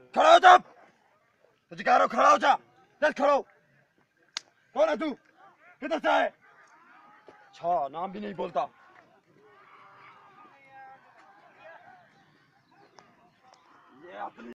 खड़ा हो जा। तुझे कह रहा हूँ खड़ा हो जा। चल खड़ा हो। कौन है तू? किधर से है? अच्छा, नाम भी नहीं बोलता। ये अपनी